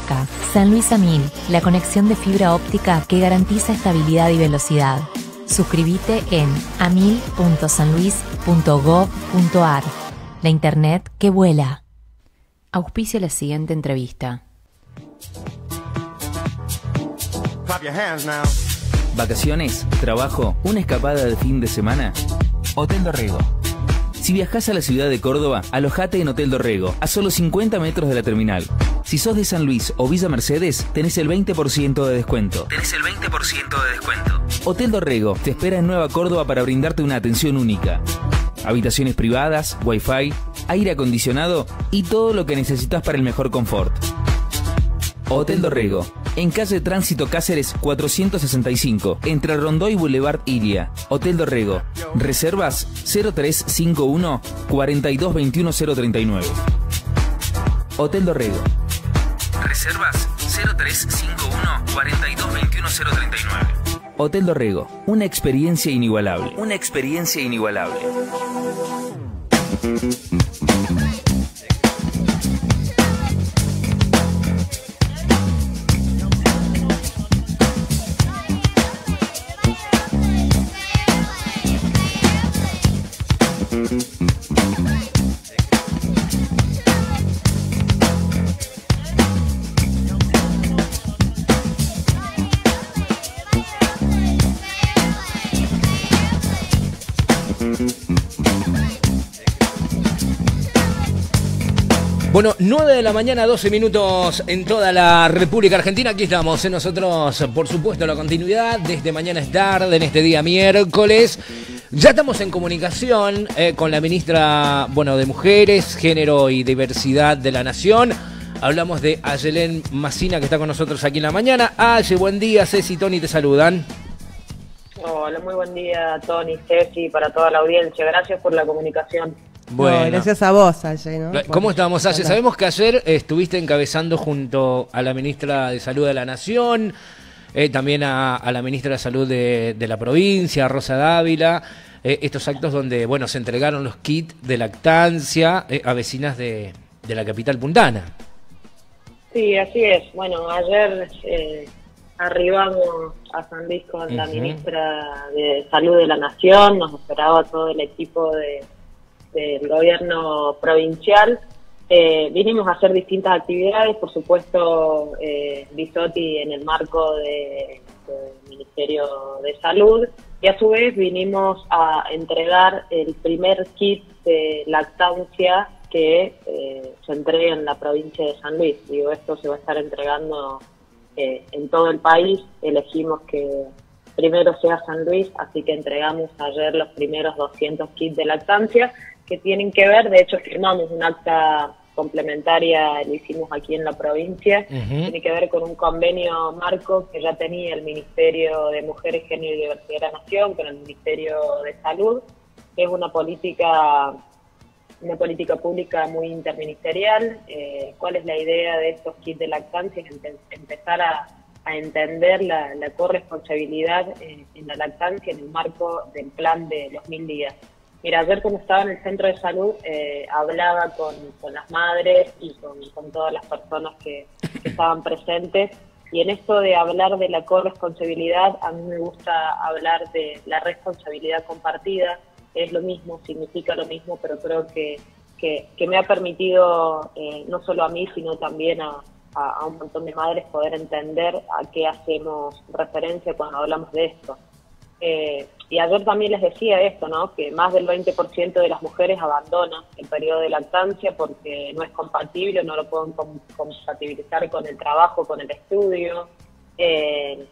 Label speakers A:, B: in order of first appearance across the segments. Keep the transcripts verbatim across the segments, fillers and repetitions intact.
A: cerca. San Luis a Mil, la conexión de fibra óptica que garantiza estabilidad y velocidad. Suscríbete en amil punto sanluis punto gov punto ar. La internet que vuela. Auspicia la siguiente entrevista.
B: ¿Vacaciones? ¿Trabajo? ¿Una escapada de fin de semana? Hotel Dorrego. Si viajás a la ciudad de Córdoba, alojate en Hotel Dorrego, a solo cincuenta metros de la terminal. Si sos de San Luis o Villa Mercedes, tenés el veinte por ciento de descuento. Tenés el veinte por ciento de descuento. Hotel Dorrego te espera en Nueva Córdoba para brindarte una atención única. Habitaciones privadas, wifi, aire acondicionado y todo lo que necesitas para el mejor confort. Hotel Dorrego, en calle Tránsito Cáceres cuatrocientos sesenta y cinco, entre Rondó y Boulevard Iria. Hotel Dorrego. Reservas cero tres cinco uno, cuatro dos dos uno, cero tres nueve. Hotel Dorrego. Reservas cero tres cinco uno, cuatro dos dos uno, cero tres nueve. Hotel Dorrego, una experiencia inigualable. Una experiencia inigualable.
C: Bueno, nueve de la mañana, doce minutos en toda la República Argentina. Aquí estamos, ¿eh? Nosotros, por supuesto, la continuidad desde Mañana es Tarde, en este día miércoles. Ya estamos en comunicación eh, con la ministra, bueno, de Mujeres, Género y Diversidad de la Nación. Hablamos de Ayelén Massina, que está con nosotros aquí en la mañana. Aye, buen día, Ceci y Tony te saludan.
D: Hola, muy buen día, Tony, Ceci, para toda la audiencia. Gracias por la comunicación.
C: Bueno,
E: no, gracias a vos, Aye, ¿no?
C: ¿Cómo
E: bueno,
C: estamos, Aye? Sabemos que ayer estuviste encabezando junto a la ministra de Salud de la Nación, eh, también a, a la ministra de Salud de, de la provincia, Rosa Dávila, eh, estos actos donde, bueno, se entregaron los kits de lactancia eh, a vecinas de, de la capital puntana.
D: Sí, así es. Bueno, ayer eh, arribamos a San Luis con uh-huh. la ministra de Salud de la Nación, nos esperaba todo el equipo de del gobierno provincial. Eh, vinimos a hacer distintas actividades, por supuesto, eh, Bisotti en el marco de, del Ministerio de Salud, y a su vez vinimos a entregar el primer kit de lactancia que eh, se entrega en la provincia de San Luis. Digo, esto se va a estar entregando eh, en todo el país. Elegimos que primero sea San Luis, así que entregamos ayer los primeros doscientos kits de lactancia, que tienen que ver, de hecho firmamos un acta complementaria, lo hicimos aquí en la provincia, uh-huh. tiene que ver con un convenio marco que ya tenía el Ministerio de Mujeres, Género y Diversidad de la Nación, con el Ministerio de Salud, que es una política, una política pública muy interministerial. Eh, ¿Cuál es la idea de estos kits de lactancia? Es empe- empezar a, a entender la, la corresponsabilidad eh, en la lactancia en el marco del plan de los mil días. Mira, ayer cuando estaba en el centro de salud eh, hablaba con, con las madres y con, con todas las personas que, que estaban presentes, y en esto de hablar de la corresponsabilidad, a mí me gusta hablar de la responsabilidad compartida. Es lo mismo, significa lo mismo, pero creo que, que, que me ha permitido, eh, no solo a mí, sino también a, a, a un montón de madres poder entender a qué hacemos referencia cuando hablamos de esto. Eh, y ayer también les decía esto, ¿no? Que más del veinte por ciento de las mujeres abandonan el periodo de lactancia porque no es compatible, no lo pueden com- compatibilizar con el trabajo, con el estudio. Eh,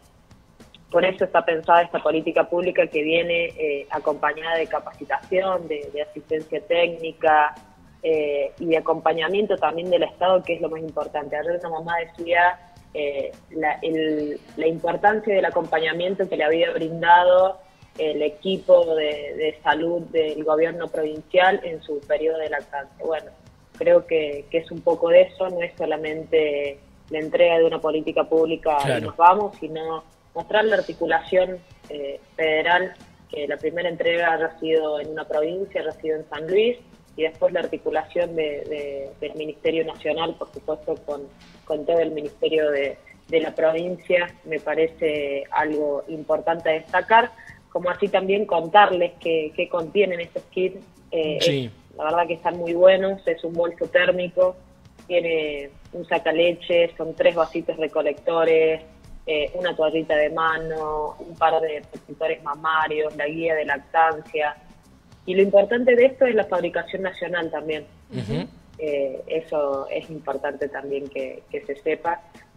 D: por eso está pensada esta política pública que viene eh, acompañada de capacitación, de, de asistencia técnica eh, y de acompañamiento también del Estado, que es lo más importante. Ayer una mamá decía Eh, la, el, la importancia del acompañamiento que le había brindado el equipo de, de salud del gobierno provincial en su periodo de lactancia. Bueno, creo que, que es un poco de eso, no es solamente la entrega de una política pública claro. y nos vamos, sino mostrar la articulación eh, federal, que la primera entrega haya sido en una provincia, haya sido en San Luis, y después la articulación de, de, del Ministerio Nacional, por supuesto, con, con todo el Ministerio de, de la provincia, me parece algo importante a destacar, como así también contarles qué que contienen estos kits. Eh,
C: sí.
D: es, la verdad que están muy buenos, es un bolso térmico, tiene un sacaleche, son tres vasitos recolectores, eh, una toallita de mano, un par de protectores mamarios, la guía de lactancia. Y lo importante de esto es la fabricación nacional también. Uh-huh. eh, eso es importante también que, que se sepa.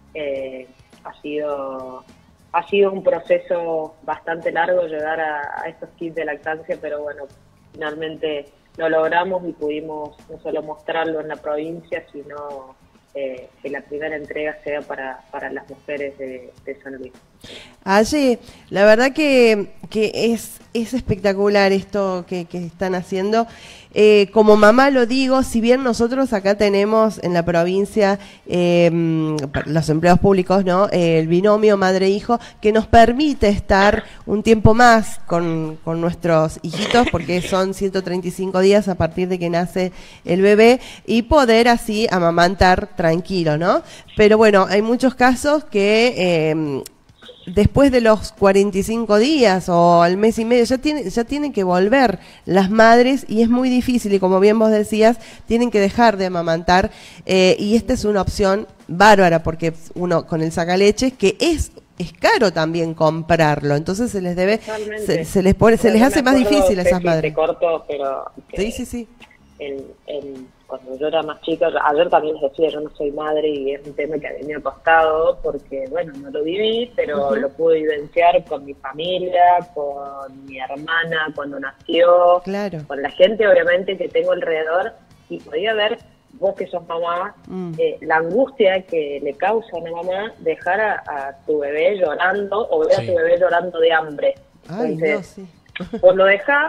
D: Eh, ha sido ha sido un proceso bastante largo llegar a, a estos kits de lactancia, pero bueno, finalmente lo logramos y pudimos no solo mostrarlo en la provincia, sino eh, que la primera entrega sea para, para las mujeres de, de San Luis.
E: Allí, la verdad que, que es, es espectacular esto que, que están haciendo. Eh, como mamá lo digo, si bien nosotros acá tenemos en la provincia eh, los empleados públicos, ¿no? Eh, el binomio madre-hijo, que nos permite estar un tiempo más con, con nuestros hijitos, porque son ciento treinta y cinco días a partir de que nace el bebé, y poder así amamantar tranquilo, ¿no? Pero bueno, hay muchos casos que eh, después de los cuarenta y cinco días o al mes y medio ya tienen, ya tienen que volver las madres, y es muy difícil, y como bien vos decías, tienen que dejar de amamantar, eh, y esta es una opción bárbara, porque uno con el sacaleche, que es es caro también comprarlo, entonces se les debe se, se les pone se les hace más difícil a esas madres.
D: Te corto, pero
E: sí, sí, sí.
D: En, en, cuando yo era más chica, ayer también les decía, yo no soy madre y es un tema que a mí me ha costado porque, bueno, no lo viví, pero uh-huh. lo pude vivenciar con mi familia, con mi hermana cuando nació,
E: claro.
D: con la gente obviamente que tengo alrededor, y podía ver, vos que sos mamá, mm. eh, la angustia que le causa a una mamá dejar a, a tu bebé llorando o ver sí. a tu bebé llorando de hambre.
E: Ay,
D: Entonces,
E: no, sí.
D: vos lo dejás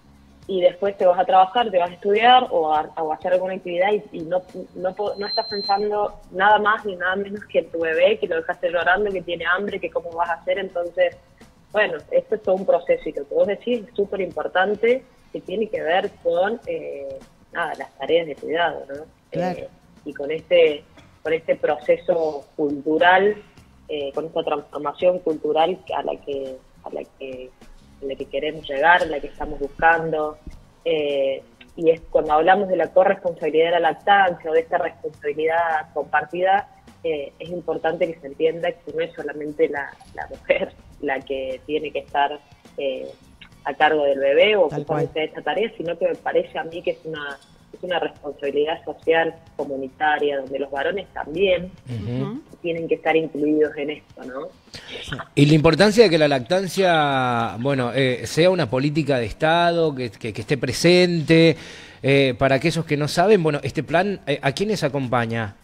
D: y después te vas a trabajar, te vas a estudiar o a, o a hacer alguna actividad y, y no, no no estás pensando nada más ni nada menos que en tu bebé, que lo dejaste llorando, que tiene hambre, que cómo vas a hacer. Entonces, bueno, esto es todo un proceso y lo que vos decís es súper importante, que tiene que ver con eh, nada, las tareas de cuidado, ¿no?
E: Claro.
D: Eh, y con este, con este proceso cultural, eh, con esta transformación cultural a la que, a la que en la que queremos llegar, en la que estamos buscando, eh, y es cuando hablamos de la corresponsabilidad de la lactancia o de esta responsabilidad compartida, eh, es importante que se entienda que no es solamente la, la mujer la que tiene que estar eh, a cargo del bebé o ocuparse de esta tarea, sino que me parece a mí que es una, es una responsabilidad social, comunitaria, donde los varones también uh-huh. tienen que estar incluidos en esto, ¿no?
C: Y la importancia de que la lactancia, bueno, eh, sea una política de Estado, que, que, que esté presente, eh, para aquellos que no saben, bueno, este plan, eh, ¿a quiénes acompaña?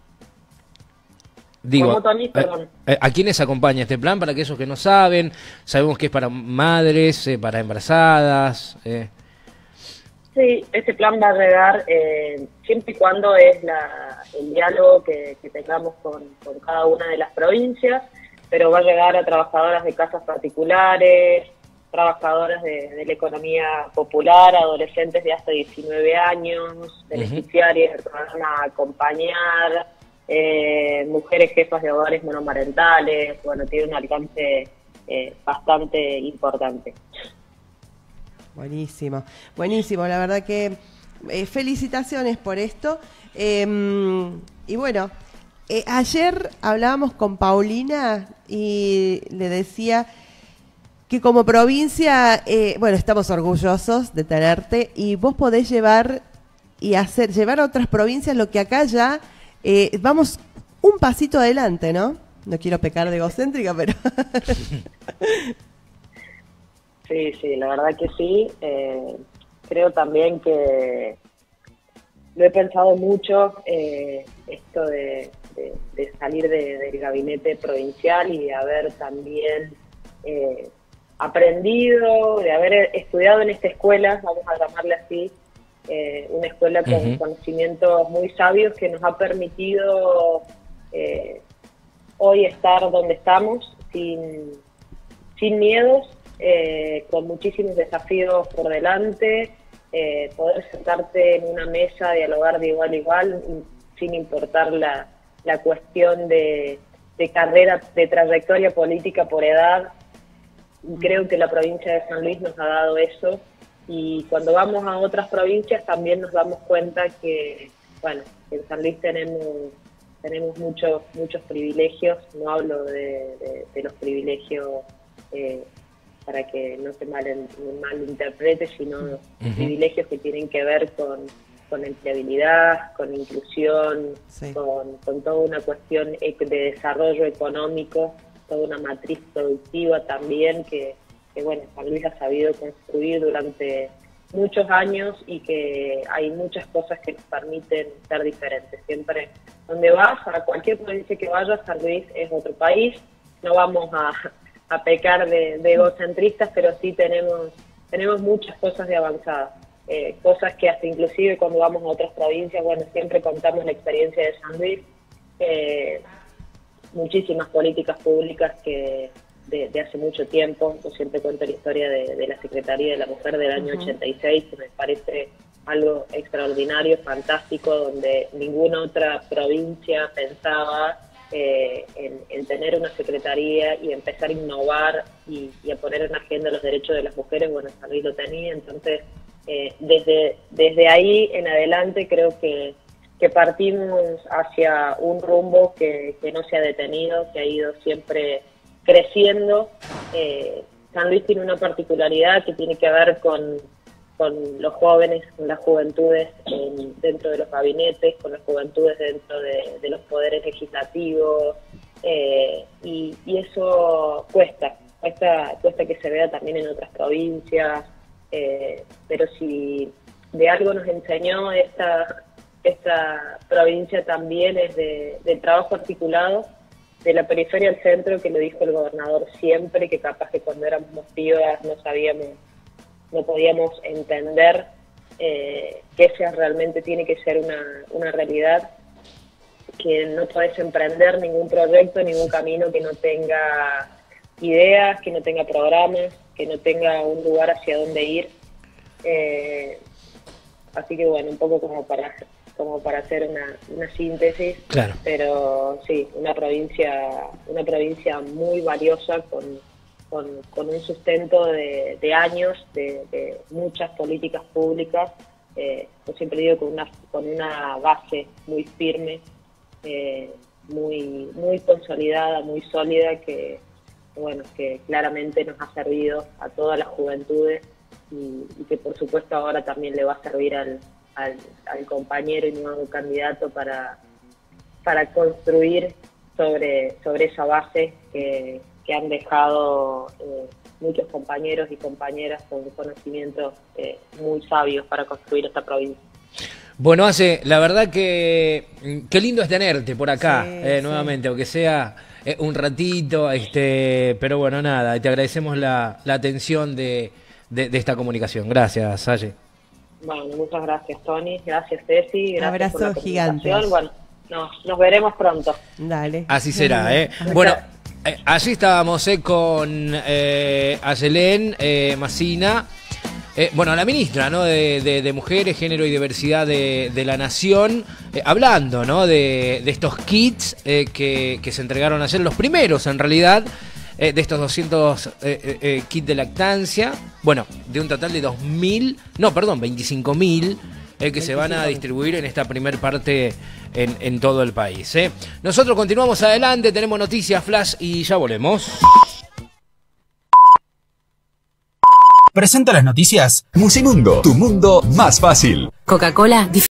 C: Digo,
D: ¿Cómo, Tony? Perdón.
C: ¿A, a, ¿A quiénes acompaña este plan? Para aquellos que no saben, sabemos que es para madres, eh, para embarazadas. Eh.
D: Sí, este plan va a llegar eh, siempre y cuando es la, el diálogo que, que tengamos con, con cada una de las provincias, pero va a llegar a trabajadoras de casas particulares, trabajadoras de, de la economía popular, adolescentes de hasta diecinueve años, beneficiarias del programa Acompañar, eh, mujeres jefas de hogares monomarentales. Bueno, tiene un alcance eh, bastante importante.
E: Buenísimo, buenísimo, la verdad que eh, felicitaciones por esto. Eh, y bueno, eh, ayer hablábamos con Paulina y le decía que como provincia, eh, bueno, estamos orgullosos de tenerte y vos podés llevar y hacer, llevar a otras provincias lo que acá ya eh, vamos un pasito adelante, ¿no? No quiero pecar de egocéntrica, pero...
D: Sí, sí, la verdad que sí. Eh, creo también que lo he pensado mucho, eh, esto de, de, de salir de, del gabinete provincial y de haber también eh, aprendido, de haber estudiado en esta escuela, vamos a llamarle así, eh, una escuela con uh-huh. conocimientos muy sabios que nos ha permitido eh, hoy estar donde estamos, sin, sin miedos, Eh, con muchísimos desafíos por delante, eh, poder sentarte en una mesa, dialogar de igual a igual, sin importar la, la cuestión de, de carrera, de trayectoria política por edad. Creo que la provincia de San Luis nos ha dado eso, y cuando vamos a otras provincias también nos damos cuenta que, bueno, en San Luis tenemos tenemos muchos muchos privilegios. No hablo de, de, de los privilegios eh, para que no se mal, malinterprete, sino uh-huh. privilegios que tienen que ver con, con empleabilidad, con inclusión, sí. con, con toda una cuestión de desarrollo económico, toda una matriz productiva también que, que bueno, San Luis ha sabido construir durante muchos años, y que hay muchas cosas que nos permiten ser diferentes. Siempre donde vas, a cualquier provincia que vayas, San Luis es otro país. No vamos a, a pecar de, de egocentristas, pero sí tenemos tenemos muchas cosas de avanzada, eh, cosas que hasta inclusive cuando vamos a otras provincias, bueno, siempre contamos la experiencia de San Luis, eh, muchísimas políticas públicas que De, de hace mucho tiempo. Yo siempre cuento la historia de, de la Secretaría de la Mujer del año uh-huh. ochenta y seis, que me parece algo extraordinario, fantástico, donde ninguna otra provincia pensaba eh, en, en tener una secretaría y empezar a innovar y, y a poner en agenda los derechos de las mujeres. Bueno, San Luis lo tenía. Entonces, eh, desde, desde ahí en adelante creo que, que partimos hacia un rumbo que, que no se ha detenido, que ha ido siempre creciendo. eh, San Luis tiene una particularidad que tiene que ver con, con los jóvenes, con las juventudes en, dentro de los gabinetes, con las juventudes dentro de, de los poderes legislativos, eh, y, y eso cuesta, cuesta, cuesta que se vea también en otras provincias, eh, pero si de algo nos enseñó esta, esta provincia también es de, de trabajo articulado, de la periferia al centro, que lo dijo el gobernador siempre, que capaz que cuando éramos pibas no sabíamos, no podíamos entender eh, que esa realmente tiene que ser una, una realidad, que no podés emprender ningún proyecto, ningún camino que no tenga ideas, que no tenga programas, que no tenga un lugar hacia dónde ir. Eh, así que bueno, un poco como para... como para hacer una, una síntesis,
C: claro.
D: Pero sí, una provincia una provincia muy valiosa, con, con, con un sustento de, de años, de, de muchas políticas públicas, eh, yo siempre digo con una, con una base muy firme, eh, muy, muy consolidada, muy sólida, que bueno, que claramente nos ha servido a todas las juventudes, y, y que por supuesto ahora también le va a servir al Al, al compañero y nuevo candidato para, para construir sobre, sobre esa base que, que han dejado eh, muchos compañeros y compañeras con conocimientos eh, muy sabios para construir esta provincia.
C: Bueno, Ace, la verdad que qué lindo es tenerte por acá, sí, eh, sí. nuevamente, aunque sea eh, un ratito, este, pero bueno, nada, te agradecemos la, la atención de, de, de esta comunicación. Gracias, Aye.
D: Bueno, muchas gracias, Tony. Gracias, Ceci. Gracias.
E: Abrazo
D: por la
E: gigante.
D: Bueno, no, nos veremos pronto.
E: Dale.
C: Así será, ¿eh? Bueno, eh, allí estábamos eh, con eh, Ayelén eh, Massina, eh, bueno, la ministra, ¿no? de, de, de Mujeres, Género y Diversidad de, de la Nación, eh, hablando, ¿no? de, de estos kits eh, que, que se entregaron ayer, los primeros en realidad, Eh, de estos doscientos eh, eh, kits de lactancia, bueno, de un total de dos mil, no, perdón, veinticinco mil eh, que se van a distribuir en esta primer parte en, en todo el país. Eh. Nosotros continuamos adelante, tenemos noticias, flash y ya volvemos.
F: Presenta las noticias Musimundo, tu mundo más fácil.
A: Coca-Cola.